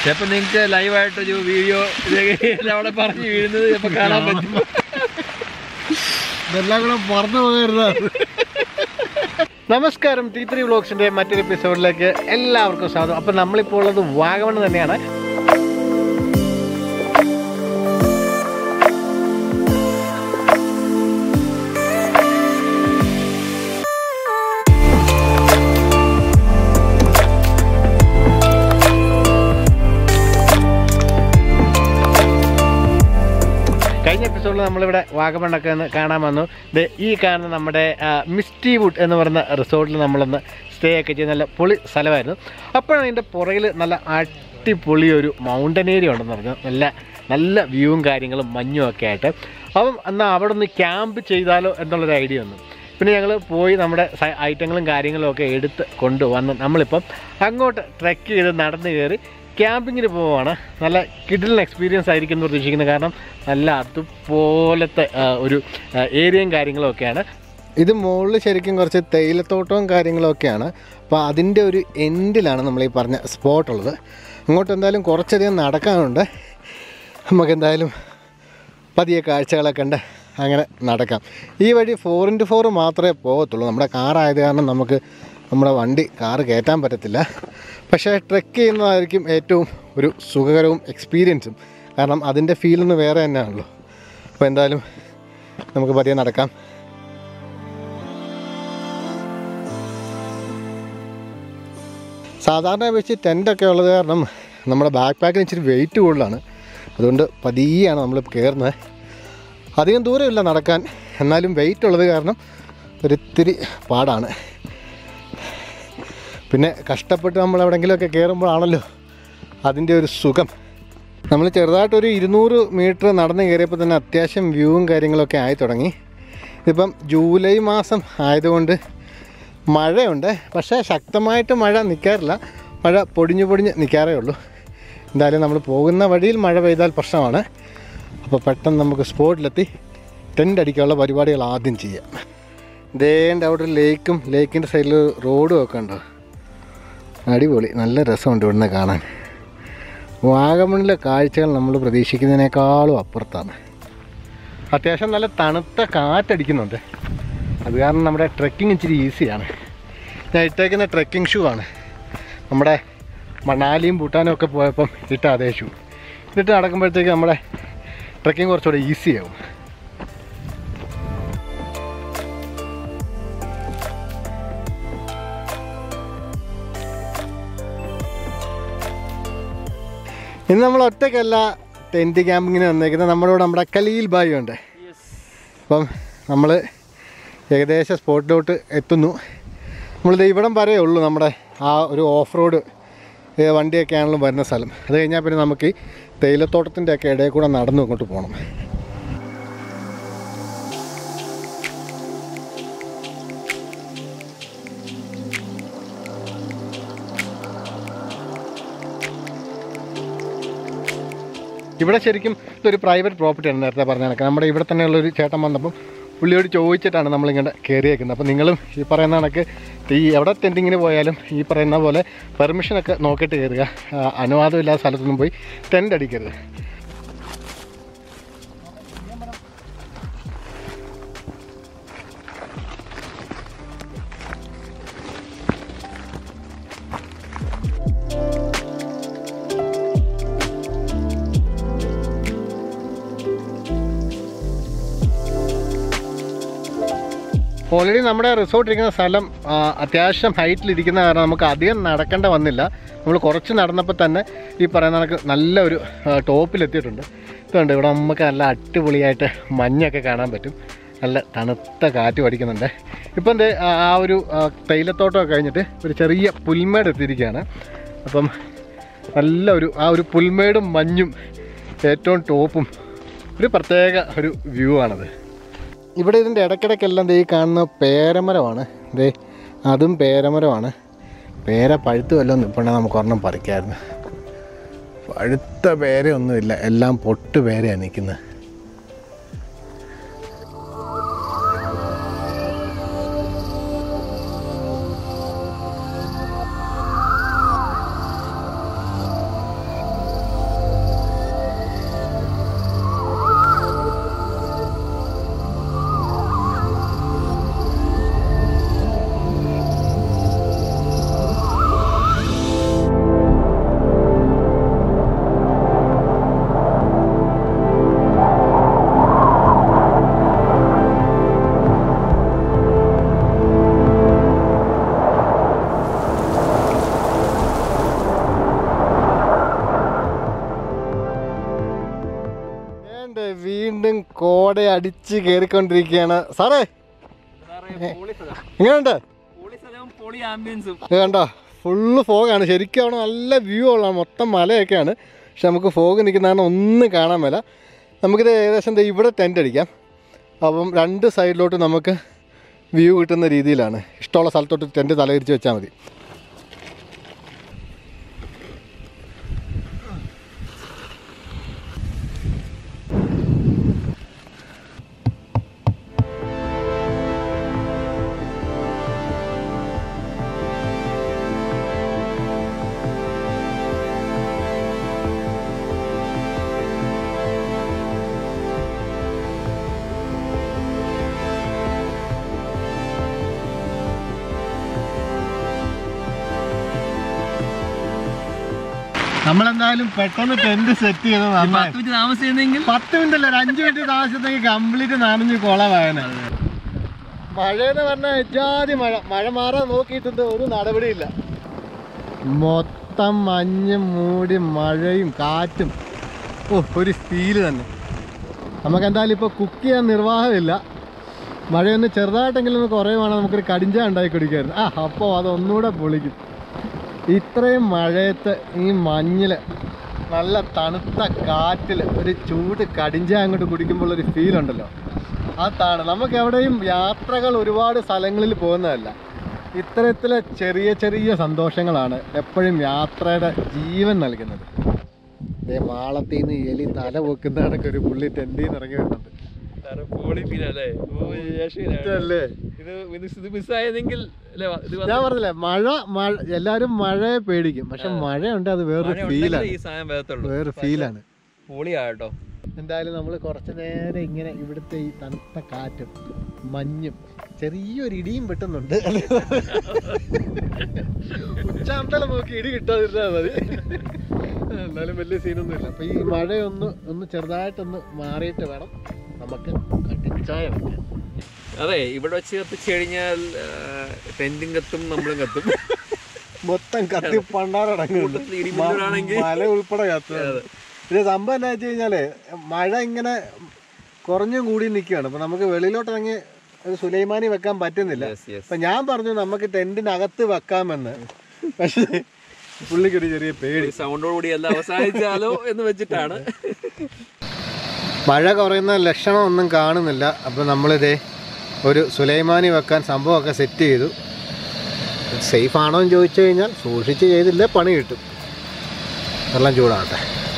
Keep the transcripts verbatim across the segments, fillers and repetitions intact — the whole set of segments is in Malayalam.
ചിലപ്പോൾ നിങ്ങൾക്ക് ലൈവായിട്ടൊരു വീഡിയോ അവിടെ പറഞ്ഞു വീഴുന്നത് ചിലപ്പോൾ കാണാൻ പറ്റും. ഇതെല്ലാം കൂടെ പറഞ്ഞു പോകരുത്. നമസ്കാരം, ടി ത്രീ വ്ളോഗ്സിൻ്റെ മറ്റൊരു എപ്പിസോഡിലേക്ക് എല്ലാവർക്കും സ്വാഗതം. അപ്പം നമ്മളിപ്പോൾ ഉള്ളത് വാഗമൺ തന്നെയാണ്. കഴിഞ്ഞ എപ്പിസോഡിൽ നമ്മളിവിടെ വാഗമണ്ണൊക്കെ ഒന്ന് കാണാൻ വന്നു. ഈ കാണുന്ന നമ്മുടെ മിസ്റ്റി വുഡ് എന്ന് പറയുന്ന റിസോർട്ടിൽ നമ്മളൊന്ന് സ്റ്റേ ഒക്കെ ചെയ്ത് നല്ല പൊളി സ്ഥലമായിരുന്നു. അപ്പോഴാണ് ഇതിൻ്റെ പുറകിൽ നല്ല അടിപൊളി ഒരു മൗണ്ടൻ ഏരിയ ഉണ്ടെന്ന് പറഞ്ഞു. നല്ല നല്ല വ്യൂവും കാര്യങ്ങളും മഞ്ഞും ഒക്കെ ആയിട്ട്. അപ്പം എന്നാൽ അവിടെ ഒന്ന് ക്യാമ്പ് ചെയ്താലോ എന്നുള്ളൊരു ഐഡിയ വന്നു. പിന്നെ ഞങ്ങൾ പോയി നമ്മുടെ ഐറ്റങ്ങളും കാര്യങ്ങളും ഒക്കെ എടുത്ത് കൊണ്ടുവന്ന് നമ്മളിപ്പം അങ്ങോട്ട് ട്രെക്ക് ചെയ്ത് നടന്ന് കയറി ക്യാമ്പിങ്ങിന് പോവുകയാണ്. നല്ല കിഡിലൻ എക്സ്പീരിയൻസ് ആയിരിക്കും എന്ന് പ്രതീക്ഷിക്കുന്നത്. കാരണം നല്ല അതുപോലത്തെ ഒരു ഏരിയയും കാര്യങ്ങളും ഒക്കെയാണ്. ഇത് മുകളിൽ ശരിക്കും കുറച്ച് തേയിലത്തോട്ടവും കാര്യങ്ങളൊക്കെയാണ്. അപ്പോൾ അതിൻ്റെ ഒരു എൻഡിലാണ് നമ്മൾ ഈ പറഞ്ഞ സ്പോട്ടുള്ളത്. അങ്ങോട്ട് എന്തായാലും കുറച്ചധികം നടക്കാനുണ്ട്. നമുക്കെന്തായാലും പതിയെ കാഴ്ചകളൊക്കെ കണ്ട് അങ്ങനെ നടക്കാം. ഈ വഴി ഫോർ ഇൻറ്റു ഫോർ മാത്രമേ പോകത്തുള്ളൂ. നമ്മുടെ കാറായത് കാരണം നമുക്ക് നമ്മുടെ വണ്ടി കാറ് കയറ്റാൻ പറ്റത്തില്ല. പക്ഷേ ട്രെക്ക് ചെയ്യുന്നതായിരിക്കും ഏറ്റവും ഒരു സുഖകരവും എക്സ്പീരിയൻസും. കാരണം അതിൻ്റെ ഫീലൊന്ന് വേറെ തന്നെയാണല്ലോ. അപ്പോൾ എന്തായാലും നമുക്ക് പതിയെ നടക്കാം. സാധാരണ വെച്ച് ടെൻ്റൊക്കെ ഉള്ളത് കാരണം നമ്മുടെ ബാക്ക് പാക്കിന് ഇച്ചിരി വെയിറ്റ് കൂടുതലാണ്. അതുകൊണ്ട് പതിയെയാണ് നമ്മൾ കയറുന്നത്. അധികം ദൂരമില്ല നടക്കാൻ, എന്നാലും വെയിറ്റ് ഉള്ളത് കാരണം ഒരിത്തിരി പാടാണ്. പിന്നെ കഷ്ടപ്പെട്ട് നമ്മൾ എവിടെയെങ്കിലുമൊക്കെ കയറുമ്പോഴാണല്ലോ അതിൻ്റെ ഒരു സുഖം. നമ്മൾ ചെറുതായിട്ടൊരു ഇരുന്നൂറ് മീറ്റർ നടന്ന് കയറിയപ്പോൾ തന്നെ അത്യാവശ്യം വ്യൂവും കാര്യങ്ങളൊക്കെ ആയി തുടങ്ങി. ഇതിപ്പം ജൂലൈ മാസം ആയതുകൊണ്ട് മഴയുണ്ട്. പക്ഷേ ശക്തമായിട്ട് മഴ നിൽക്കാറില്ല. മഴ പൊടിഞ്ഞു പൊടിഞ്ഞ് നിൽക്കാറേ ഉള്ളൂ. എന്തായാലും നമ്മൾ പോകുന്ന വഴിയിൽ മഴ പെയ്താൽ പ്രശ്നമാണ്. അപ്പോൾ പെട്ടെന്ന് നമുക്ക് സ്പോട്ടിലെത്തി ടെൻ്റ് അടിക്കാനുള്ള പരിപാടികൾ ആദ്യം ചെയ്യാം. ദേണ്ട അവിടെ ഒരു ലേക്കും ലേക്കിൻ്റെ സൈഡിൽ റോഡും ഒക്കെ ഉണ്ടോ. അടിപൊളി, നല്ല രസമുണ്ട് ഇവിടുന്ന് കാണാൻ. വാഗമണിലെ കാഴ്ചകൾ നമ്മൾ പ്രതീക്ഷിക്കുന്നതിനേക്കാളും അപ്പുറത്താണ്. അത്യാവശ്യം നല്ല തണുത്ത കാറ്റടിക്കുന്നുണ്ട്. അത് കാരണം നമ്മുടെ ട്രെക്കിങ് ഇച്ചിരി ഈസിയാണ്. ഞാൻ ഇട്ടേക്കുന്ന ട്രെക്കിംഗ് ഷൂ ആണ്. നമ്മുടെ മണാലിയും ഭൂട്ടാനും ഒക്കെ പോയപ്പം ഇട്ട അതേ ഷൂ. ഇട്ടിട്ട് നടക്കുമ്പോഴത്തേക്ക് നമ്മുടെ ട്രെക്കിംഗ് കുറച്ചുകൂടെ ഈസിയാവും. ഇന്ന് നമ്മൾ ഒറ്റയ്ക്കല്ല ടെൻറ്റ് ക്യാമ്പിങ്ങിന് വന്നേക്കുന്നത്. നമ്മുടെ കൂടെ നമ്മുടെ ഖലീൽ ഭായി ഉണ്ട്. അപ്പം നമ്മൾ ഏകദേശം സ്പോട്ടിലോട്ട് എത്തുന്നു. നമ്മളിത് ഇവിടം വരേ ഉള്ളൂ നമ്മുടെ ആ ഒരു ഓഫ് റോഡ് വണ്ടിയൊക്കെ ആണെങ്കിലും വരുന്ന സ്ഥലം. അത് കഴിഞ്ഞാൽ പിന്നെ നമുക്ക് ഈ തേയിലത്തോട്ടത്തിൻ്റെ ഒക്കെ ഇടയിൽ കൂടെ നടന്നു ഇങ്ങോട്ട് പോകണം. ഇവിടെ ശരിക്കും ഇതൊരു പ്രൈവറ്റ് പ്രോപ്പർട്ടിയാണ്. നേരത്തെ പറഞ്ഞ കണക്ക് നമ്മുടെ ഇവിടെ തന്നെയുള്ളൊരു ചേട്ടൻ വന്നപ്പം പുള്ളിയോട് ചോദിച്ചിട്ടാണ് നമ്മളിങ്ങനെ കയറിയേക്കുന്നത്. അപ്പോൾ നിങ്ങളും ഈ പറയുന്ന കണക്ക് ഈ എവിടെ ടെൻറ്റിങ്ങിന് പോയാലും ഈ പറയുന്ന പോലെ പെർമിഷനൊക്കെ നോക്കിയിട്ട് കയറുക. അനുവാദമില്ലാത്ത സ്ഥലത്തൊന്നും പോയി ടെൻ്റ് അടിക്കരുത്. ഓൾറെഡി നമ്മുടെ റിസോർട്ട് ഇരിക്കുന്ന സ്ഥലം അത്യാവശ്യം ഹൈറ്റിലിരിക്കുന്ന കാരണം നമുക്ക് അധികം നടക്കേണ്ട വന്നില്ല. നമ്മൾ കുറച്ച് നടന്നപ്പോൾ തന്നെ ഈ പറയുന്ന കണക്ക് നല്ല ഒരു ടോപ്പിലെത്തിയിട്ടുണ്ട്. ഇതുണ്ട്, ഇവിടെ നമുക്ക് നല്ല അടിപൊളിയായിട്ട് മഞ്ഞൊക്കെ കാണാൻ പറ്റും. നല്ല തണുത്ത കാറ്റ് അടിക്കുന്നുണ്ട്. ഇപ്പം എൻ്റെ ആ ഒരു തേയിലത്തോട്ടമൊക്കെ കഴിഞ്ഞിട്ട് ഒരു ചെറിയ പുൽമേട് എത്തിയിരിക്കുകയാണ്. അപ്പം നല്ല ഒരു ആ ഒരു പുൽമേടും മഞ്ഞും ഏറ്റവും ടോപ്പും ഒരു പ്രത്യേക ഒരു വ്യൂ ആണത്. ഇവിടെ ഇതിൻ്റെ ഇടയ്ക്കിടയ്ക്കെല്ലാം ദേ ഈ കാണുന്ന പേരമരമാണ്. ദേ അതും പേരമരമാണ്. പേര പഴുത്ത് വല്ലതും നിൽപ്പുണ്ടെങ്കിൽ നമുക്ക് ഒരെണ്ണം പറിക്കാമായിരുന്നു. പഴുത്ത പേരയൊന്നുമില്ല, എല്ലാം പൊട്ട് പേരയാണ് നിൽക്കുന്നത്. കോട അടിച്ച് കയറിക്കൊണ്ടിരിക്കുകയാണ്. സാറേ എങ്ങനെയുണ്ട്? കണ്ടോ ഫുള്ള് ഫോഗാണ്. ശരിക്കും അവിടെ നല്ല വ്യൂ ഉള്ളതാണ്, മൊത്തം മലയൊക്കെയാണ്. പക്ഷെ നമുക്ക് ഫോഗ് നിൽക്കുന്നതാണ് ഒന്നും കാണാൻ മേല. നമുക്കിത് ഏകദേശം ഇവിടെ ടെൻ്റ് അടിക്കാം. അപ്പം രണ്ട് സൈഡിലോട്ട് നമുക്ക് വ്യൂ കിട്ടുന്ന രീതിയിലാണ്. ഇഷ്ടമുള്ള സ്ഥലത്തോട്ട് ടെൻ്റ് തലതിരിച്ച് വെച്ചാൽ മതി. നമ്മളെന്തായാലും പെട്ടെന്ന് ടെന്റ് സെറ്റ് ചെയ്ത് താമസിക്കുന്നെങ്കിൽ പത്ത് മിനിറ്റ് അല്ല ഒരു അഞ്ച് മിനിറ്റ് താമസിച്ചെങ്കിൽ കംപ്ലീറ്റ് നനഞ്ഞ് കുളമായനാണ്. മഴയെന്ന് പറഞ്ഞാൽ ഇജാതി മഴ. മഴ മാറാൻ നോക്കിയിട്ടുണ്ട്, ഒരു നടപടിയില്ല. മൊത്തം മഞ്ഞ് മൂടി മഴയും കാറ്റും. ഓ ഒരു ഫീല് തന്നെ. നമുക്കെന്തായാലും ഇപ്പോൾ കുക്ക് ചെയ്യാൻ നിർവാഹമില്ല. മഴയൊന്ന് ചെറുതായിട്ടെങ്കിലും ഒന്ന് കുറയുവാണെങ്കിൽ നമുക്കൊരു കടിഞ്ച ഉണ്ടാക്കി കുടിക്കായിരുന്നു. ആ അപ്പോൾ അതൊന്നുകൂടെ പൊളിക്കും. ഇത്രയും മഴയത്ത് ഈ മഞ്ഞിൽ നല്ല തണുത്ത കാറ്റിൽ ഒരു ചൂട് കടിഞ്ച അങ്ങോട്ട് കുടിക്കുമ്പോൾ ഒരു ഫീൽ ഉണ്ടല്ലോ, അതാണ്. നമുക്ക് എവിടെയും യാത്രകൾ ഒരുപാട് സ്ഥലങ്ങളിൽ പോകുന്നതല്ല, ഇത്തരത്തിലെ ചെറിയ ചെറിയ സന്തോഷങ്ങളാണ് എപ്പോഴും യാത്രയുടെ ജീവൻ നൽകുന്നത്. അതേ മാളത്തിൽ നിന്ന് എലി തല പൊക്കുന്നതൊക്കെ ഒരു പുള്ളി ടെൻറ്റിൽ നിന്ന് ഇറങ്ങി വരുന്നുണ്ട്. ഞാൻ പറഞ്ഞില്ലേ മഴ മഴ എല്ലാരും മഴയെ പേടിക്കും, പക്ഷെ മഴയുണ്ട് അത് വേറൊരു ഫീലാണ്, വേറൊരു ഫീലാണ്. പൊളിയാട്ടോ. എന്തായാലും നമ്മൾ കുറച്ചു നേരം ഇങ്ങനെ ഇവിടുത്തെ ഈ തണുത്ത കാറ്റും മഞ്ഞും ചെറിയൊരു ഇടിയും പെട്ടുന്നുണ്ട്. ഉച്ചാമ്പലം നോക്കി ഇടി കിട്ടാതിരുന്നാൽ മതി. എന്നാലും വലിയ സീനൊന്നുമില്ല. അപ്പൊ ഈ മഴയൊന്ന് ഒന്ന് ചെറുതായിട്ടൊന്ന് മാറിയിട്ട് വേണം നമുക്ക് കട്ടിച്ചായ വെക്കാൻ. അതെ, ഇവിടെ വെച്ച് കത്തിച്ചു കഴിഞ്ഞാൽ ടെന്റും കത്തും നമ്മളും കത്തും, മൊത്തം കത്തി പണ്ടാറടങ്ങുന്നുണ്ട്, മല ഉൾപ്പെടെ കത്തുന്നത്. ഇത് സംഭവം എന്താ വെച്ച് കഴിഞ്ഞാല് മഴ ഇങ്ങനെ കുറഞ്ഞും കൂടി നിൽക്കുകയാണ്. അപ്പൊ നമുക്ക് വെളിയിലോട്ട് ഇറങ്ങി ഒരു സുലൈമാനി വെക്കാൻ പറ്റുന്നില്ല. അപ്പൊ ഞാൻ പറഞ്ഞു നമുക്ക് ടെന്റിനകത്ത് വെക്കാമെന്ന്, പക്ഷെ പുള്ളിക്കൊരു ചെറിയ പേടി, സൗണ്ടോടുകൂടി എല്ലാം അവസാനിച്ചാലോ എന്ന് വെച്ചിട്ടാണ്. മഴ കുറയുന്ന ലക്ഷണം ഒന്നും കാണുന്നില്ല. അപ്പോൾ നമ്മളിതേ ഒരു സുലൈമാനി വെക്കാൻ സംഭവമൊക്കെ സെറ്റ് ചെയ്തു. സേഫ് ആണോ എന്ന് ചോദിച്ചു കഴിഞ്ഞാൽ സൂക്ഷിച്ച് ചെയ്തില്ലേ പണി കിട്ടും. വെള്ളം ചൂടാകട്ടെ.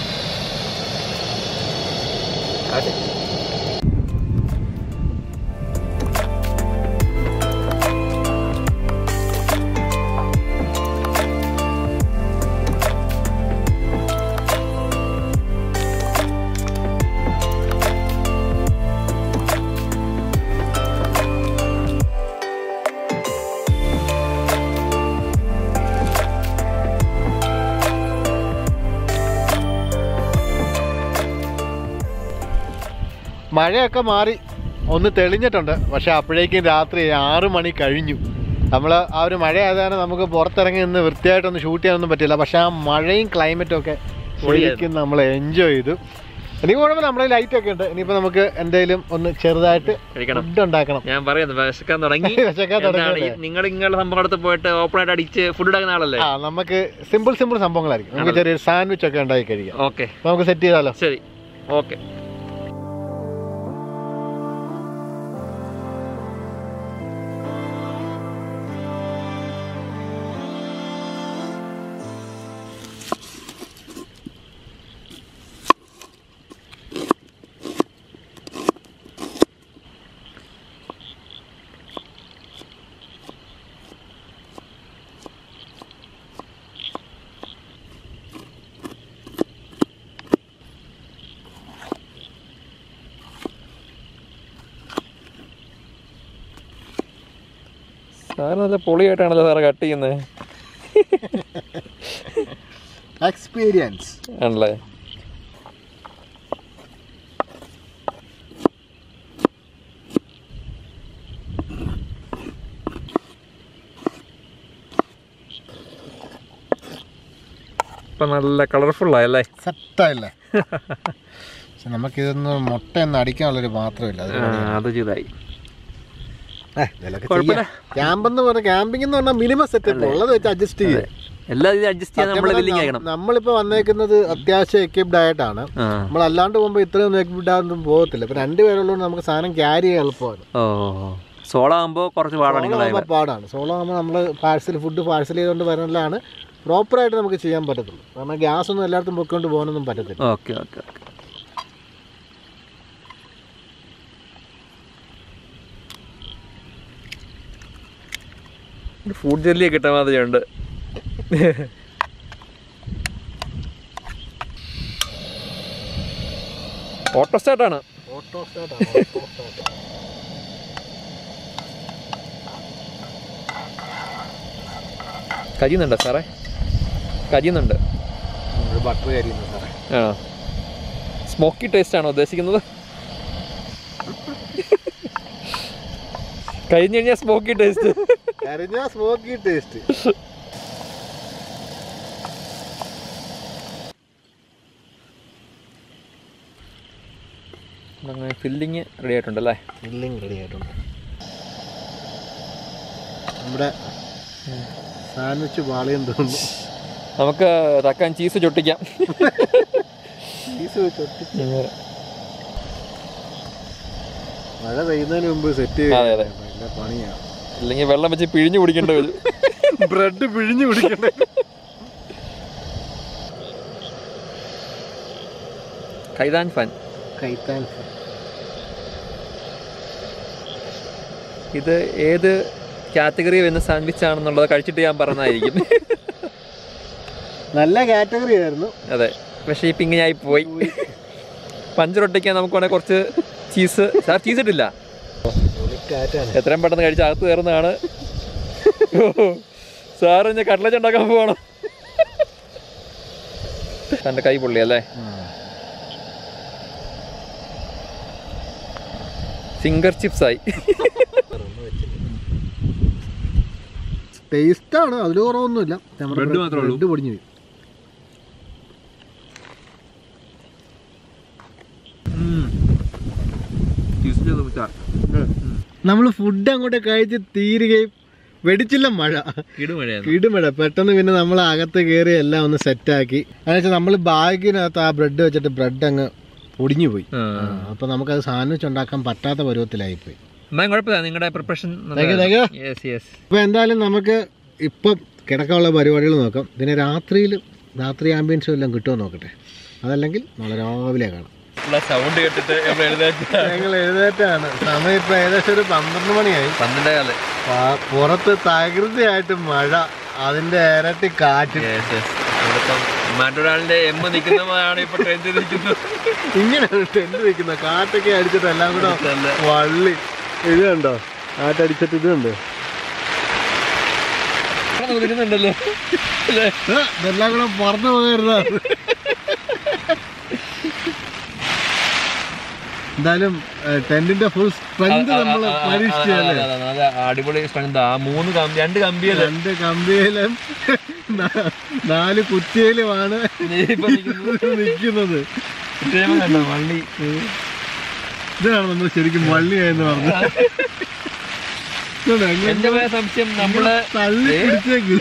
മഴയൊക്കെ മാറി ഒന്ന് തെളിഞ്ഞിട്ടുണ്ട്, പക്ഷെ അപ്പോഴേക്കും രാത്രി ആറ് മണി കഴിഞ്ഞു. നമ്മൾ ആ ഒരു മഴ ആയതാണ് നമുക്ക് പുറത്തിറങ്ങി നിന്ന് വൃത്തിയായിട്ടൊന്നും ഷൂട്ട് ചെയ്യാനൊന്നും പറ്റില്ല. പക്ഷെ ആ മഴയും ക്ലൈമറ്റും ഒക്കെ ശരിക്കും നമ്മൾ എൻജോയ് ചെയ്തു. എനിക്ക് കുഴപ്പമില്ല, നമ്മളെ ലൈറ്റ് ഒക്കെ ഉണ്ട്. ഇനിയിപ്പോൾ നമുക്ക് എന്തെങ്കിലും ഒന്ന് ചെറുതായിട്ട് ഫുഡ് ഉണ്ടാക്കണം. ഞാൻ പറയുന്നത് വിശക്കാൻ തുടങ്ങി. വിശക്കാൻ തുടങ്ങി. നിങ്ങൾ നിങ്ങളുടെ സംഭവത്ത് പോയിട്ട് ഓപ്പൺ ആയിട്ട് അടിച്ച് ഫുഡ് ഉണ്ടാക്കുന്ന ആളല്ലേ? ആ, നമുക്ക് സിമ്പിൾ സിമ്പിൾ സംഭവങ്ങളായിരിക്കും. നമുക്ക് ചെറിയൊരു സാൻഡ്വിച്ച് ഒക്കെ ഉണ്ടാക്കി കഴിക്കാം. ഓക്കെ, നമുക്ക് സെറ്റ് ചെയ്താലോ? ശരി, ഓക്കെ. സാറ് നല്ല പൊളിയായിട്ടാണല്ലോ സാറ് കട്ട് ചെയ്യുന്നത്. എക്സ്പീരിയൻസ് ആണല്ലേ? ഇപ്പം നല്ല കളർഫുള്ളായല്ലേ? സെറ്റായില്ലേ? നമുക്കിതൊന്ന് മുട്ടയൊന്നും അടിക്കാനുള്ളൊരു പാത്രമില്ല. അത് ചെയ്തായി. ക്യാമ്പ് എന്ന് പറഞ്ഞാൽ ക്യാമ്പിംഗ് എന്ന് പറഞ്ഞാൽ മിനിമം സെറ്റപ്പ് ഉള്ളത് വെച്ച് അഡ്ജസ്റ്റ് ചെയ്യും. നമ്മളിപ്പോ വന്നേക്കുന്നത് അത്യാവശ്യം എക്വിപ്ഡ് ആയിട്ടാണ്. നമ്മൾ അല്ലാണ്ട് പോകുമ്പോ ഇത്രയൊന്നും എക്വിപ്ഡ് ആകുമ്പോൾ പോകത്തില്ല. ഇപ്പൊ രണ്ടുപേരുള്ളതുകൊണ്ട് നമുക്ക് സാധനം ക്യാരി ചെയ്യാൻ എളുപ്പമാണ്. സോളോ ആകുമ്പോൾ കുറച്ച് പാടാണ്. പാടാണ് സോളോ ആകുമ്പോൾ നമ്മൾ പാഴ്സൽ ഫുഡ് പാഴ്സൽ ചെയ്തുകൊണ്ട് വരുന്നതിലാണ് പ്രോപ്പറായിട്ട് നമുക്ക് ചെയ്യാൻ പറ്റത്തുള്ളൂ. കാരണം ഗ്യാസ് ഒന്നും എല്ലായിടത്തും പൊക്കൊണ്ട് പോകാനൊന്നും പറ്റത്തില്ല. Okay okay okay. Food jelly കിട്ടാൻ മാതിരിയുണ്ട്. ഓട്ടോ സ്റ്റാർട്ടാണ്. ഓട്ടോ സ്റ്റാർട്ടാണ്. കരിയുന്നുണ്ടോ സാറേ? കരിയുന്നുണ്ട്. ബട്ടർ കരിയുന്നു സാറേ. ആ, സ്മോക്കി ടേസ്റ്റ് ആണോ ഉദ്ദേശിക്കുന്നത്? കഴിഞ്ഞു കഴിഞ്ഞാൽ സ്മോക്കി ടേസ്റ്റ്. കരിഞ്ഞാൽ സ്മോക്കി ടേസ്റ്റ്. ഫില്ലിങ് റെഡി ആയിട്ടുണ്ടല്ലേ? ഫില്ലിങ് റെഡി ആയിട്ടുണ്ട്. നമ്മുടെ സാൻഡ്വിച്ച് പാളിയും തോന്നുന്നു. നമുക്ക് തക്കാൻ ചീസ് ചൊട്ടിക്കാം. ചീസ് ചൊട്ടിക്കാം. മഴ പെയ്യുന്നതിന് മുമ്പ് സെറ്റ് ചെയ്യാൻ പണിയാണ്. അല്ലെങ്കിൽ വെള്ളം വെച്ച് പിഴിഞ്ഞു കുടിക്കേണ്ടി വരും. ബ്രെഡ് പിഴിഞ്ഞു കുടിക്കണ്ടേ? കൈതാൻ ഫാൻ. കൈതാൻ ഫാൻ. ഇത് ഏത് കാറ്റഗറി വരുന്ന സാൻഡ്വിച്ച് ആണെന്നുള്ളത് കഴിച്ചിട്ട് ഞാൻ പറഞ്ഞതായിരിക്കും. നല്ല കാറ്റഗറി ആയിരുന്നു. അതെ, പക്ഷേ ഈ പിങ്ങയായി പോയി. പഞ്ചറൊട്ടിക്കാൻ നമുക്ക് വേണേൽ കുറച്ച് ചീസ്. സാർ ചീസ് ഇട്ടില്ല. എത്രയും പെട്ടെന്ന് കഴിച്ച് അകത്ത് കയറുന്നതാണ്. സാറ് ഞാൻ കട്ട്ലറ്റ് ഉണ്ടാക്കാൻ പോകണം. തൻ്റെ കൈ പൊള്ളി അല്ലേ? ഫിംഗർ ചിപ്സ് ആയി. ടേസ്റ്റാണ്, അതിൽ കുറവൊന്നുമില്ല. ബ്രെഡ് മാത്രമേ ഉള്ളൂ. ബ്രെഡ് പൊടിഞ്ഞു പോയി. നമ്മൾ ഫുഡ് അങ്ങോട്ട് കഴിച്ച് തീരുകയും വെടിച്ചില്ല മഴ. കിടുമഴ. പെട്ടെന്ന് പിന്നെ നമ്മൾ അകത്ത് കയറി എല്ലാം ഒന്ന് സെറ്റാക്കി. എന്നുവെച്ചാൽ നമ്മൾ ബാഗിനകത്ത് ആ ബ്രെഡ് വെച്ചിട്ട് ബ്രെഡ് അങ്ങ് പൊടിഞ്ഞു പോയി. അപ്പൊ നമുക്കത് സാൻഡ്വിച്ച് ഉണ്ടാക്കാൻ പറ്റാത്ത പരുവത്തിലായിപ്പോയി. നിങ്ങളുടെ പ്രിപ്പറേഷൻ. അപ്പൊ എന്തായാലും നമുക്ക് ഇപ്പം കിടക്കാനുള്ള പരിപാടികൾ നോക്കാം. പിന്നെ രാത്രിയിൽ രാത്രി ആംബിയൻസും എല്ലാം കിട്ടുമോ നോക്കട്ടെ. അതല്ലെങ്കിൽ നാളെ രാവിലെ കാണാം. സൗണ്ട് കേട്ടിട്ട് ഞങ്ങൾ എഴുന്നേറ്റാണ്. സമയം ഇപ്പൊ ഏകദേശം ഒരു പന്ത്രണ്ട് മണിയായി. പന്ത്രണ്ടേ കാല്. പുറത്ത് തകൃതിയായിട്ട് മഴ, അതിന്റെ ഇരട്ടി കാറ്റ്. മറ്റൊരാളിന്റെ എമ്മ നിൽക്കുന്നതാണ് ഇപ്പൊ ടെന്റ് നിൽക്കുന്നത്. ഇങ്ങനെയാണ് ടെന്റ് നിൽക്കുന്നത്. കാറ്റൊക്കെ അടിച്ചിട്ട് എല്ലാം കൂടെ വള്ളി. ഇത് കണ്ടോ കാറ്റടിച്ചിട്ട്? ഇത് കണ്ടോ? ഇരുന്നുണ്ടല്ലോ. ഇതെല്ലാം കൂടെ പറന്നു പോകരുതാണ്. എന്തായാലും ടെന്റിന്റെ ഫുൾ സ്ട്രെങ്ത് നമ്മൾ പരീക്ഷിച്ചല്ലേ. അടിപൊളി സ്ട്രെങ്ത്. ആ മൂന്ന് കമ്പി, രണ്ട് കമ്പിയിലും രണ്ട് കമ്പിയിലും നാല് കുറ്റിയിലുമാണ് നിൽക്കുന്നത്. വള്ളി. ഇതാണ് നമ്മൾ ശരിക്കും വള്ളിയായെന്ന് പറഞ്ഞത്. എന്റെ സംശയം നമ്മള് തള്ളി പിടിച്ചേക്ക്.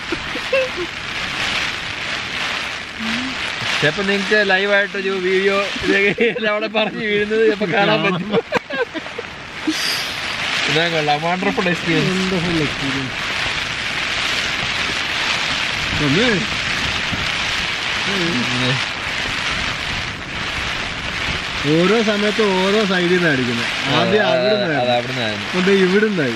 ചിലപ്പോ നിങ്ങൾക്ക് ലൈവായിട്ടൊരു വീഡിയോ അവിടെ പറഞ്ഞു വീഴുന്നത് ചിലപ്പോ കാണാൻ പറ്റും. ഇതാ കൊള്ളാം. Wonderful experience. Wonderful experience. ഓരോ സമയത്ത് ഓരോ സൈഡിൽ നിന്നാണ് അടിക്കുന്നത്. ആദ്യം അവിടെ ഇവിടുന്നായി.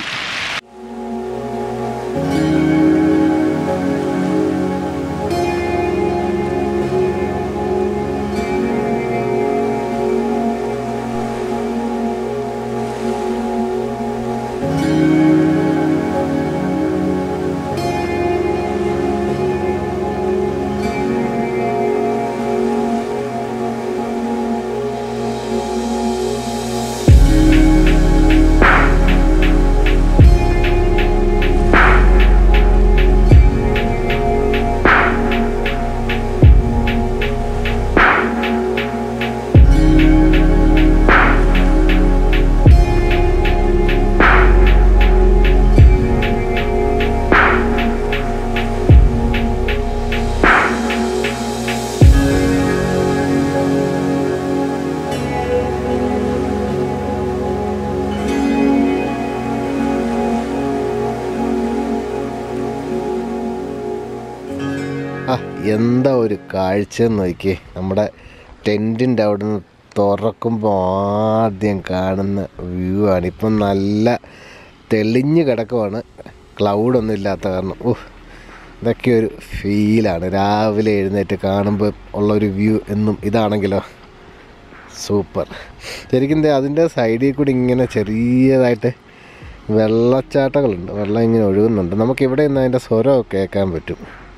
എന്താ ഒരു കാഴ്ച എന്ന് നോക്കിയേ. നമ്മുടെ ടെൻറ്റിൻ്റെ അവിടെ നിന്ന് തുറക്കുമ്പോൾ ആദ്യം കാണുന്ന വ്യൂ ആണ്. ഇപ്പം നല്ല തെളിഞ്ഞ് കിടക്കുവാണ്, ക്ലൗഡൊന്നും ഇല്ലാത്ത കാരണം. ഓ, ഇതൊക്കെ ഒരു ഫീലാണ്. രാവിലെ എഴുന്നേറ്റ് കാണുമ്പോൾ ഉള്ളൊരു വ്യൂ എന്നും ഇതാണെങ്കിലോ സൂപ്പർ. ശരിക്കും എന്താ അതിൻ്റെ സൈഡിൽ കൂടി ഇങ്ങനെ ചെറിയതായിട്ട് വെള്ളച്ചാട്ടങ്ങളുണ്ട്, വെള്ളം ഇങ്ങനെ ഒഴുകുന്നുണ്ട്. നമുക്കിവിടെ നിന്ന് അതിൻ്റെ സ്വരമൊക്കെ കേൾക്കാൻ പറ്റും.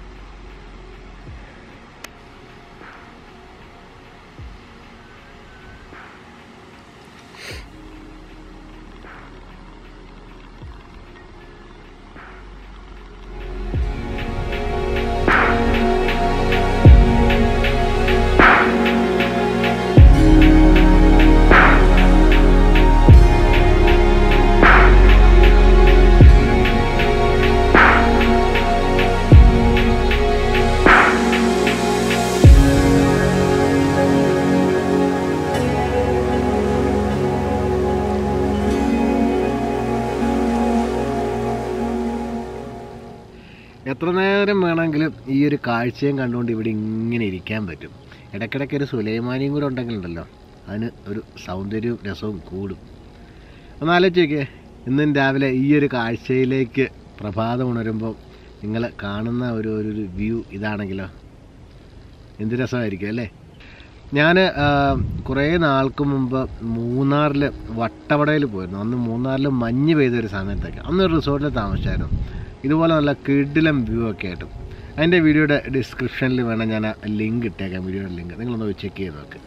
എത്ര നേരം വേണമെങ്കിലും ഈ ഒരു കാഴ്ചയും കണ്ടുകൊണ്ട് ഇവിടെ ഇങ്ങനെ ഇരിക്കാൻ പറ്റും. ഇടയ്ക്കിടയ്ക്ക് ഒരു സുലൈമാനിയും കൂടെ ഉണ്ടെങ്കിലുണ്ടല്ലോ അതിന് ഒരു സൗന്ദര്യവും രസവും കൂടും. ഒന്ന് ആലോചിച്ച് നോക്കിയേ, ഇന്നും രാവിലെ ഈ ഒരു കാഴ്ചയിലേക്ക് പ്രഭാതം ഉണരുമ്പോൾ നിങ്ങൾ കാണുന്ന ഒരു ഒരു വ്യൂ ഇതാണെങ്കിലോ എന്ത് രസമായിരിക്കും അല്ലേ. ഞാൻ കുറേ നാൾക്ക് മുമ്പ് മൂന്നാറിൽ വട്ടവടയിൽ പോയിരുന്നു. അന്ന് മൂന്നാറിൽ മഞ്ഞ് പെയ്തൊരു സമയത്തൊക്കെ അന്നൊരു റിസോർട്ടിൽ താമസിച്ചായിരുന്നു. ഇതുപോലെ നല്ല കിടിലം വ്യൂ ഒക്കെ ആയിട്ടും. അതിൻ്റെ വീഡിയോയുടെ ഡിസ്ക്രിപ്ഷനിൽ വേണം ഞാൻ ലിങ്ക് ഇട്ടേക്കാം, വീഡിയോയുടെ ലിങ്ക്. നിങ്ങളൊന്ന് ചെക്ക് ചെയ്ത് നോക്ക്.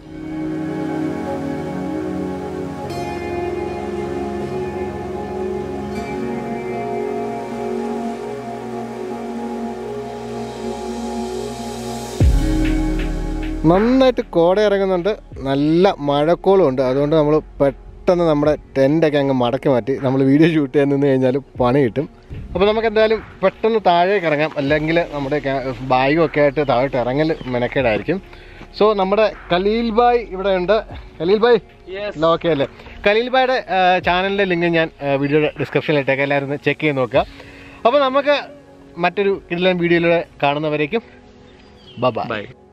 നന്നായിട്ട് കോട ഇറങ്ങുന്നുണ്ട്, നല്ല മഴക്കോളും ഉണ്ട്. അതുകൊണ്ട് നമ്മൾ പെട്ടെന്ന് നമ്മുടെ ടെൻ്റൊക്കെ അങ്ങ് മടക്കി മാറ്റി നമ്മൾ വീഡിയോ ഷൂട്ട് ചെയ്യാൻ നിന്ന് കഴിഞ്ഞാൽ പണി കിട്ടും. അപ്പോൾ നമുക്ക് എന്തായാലും പെട്ടെന്ന് താഴേക്ക് ഇറങ്ങാം, അല്ലെങ്കിൽ നമ്മുടെ ബാഗും ഒക്കെ ആയിട്ട് താഴോട്ട് ഇറങ്ങൽ മെനക്കേടായിരിക്കും. സോ നമ്മുടെ ഖലീൽ ഭായ് ഇവിടെ ഉണ്ട്. ഖലീൽ ഭായ് ഓക്കെ അല്ലേ? ഖലീൽ ഭായുടെ ചാനലിൻ്റെ ലിങ്ക് ഞാൻ വീഡിയോയുടെ ഡിസ്ക്രിപ്ഷനിൽ ഇട്ടേക്കാം, എല്ലാവരും ചെക്ക് ചെയ്ത് നോക്കുക. അപ്പോൾ നമുക്ക് മറ്റൊരു കിടിലൻ വീഡിയോയിലൂടെ കാണുന്നവരേക്കും ബൈ ബൈ.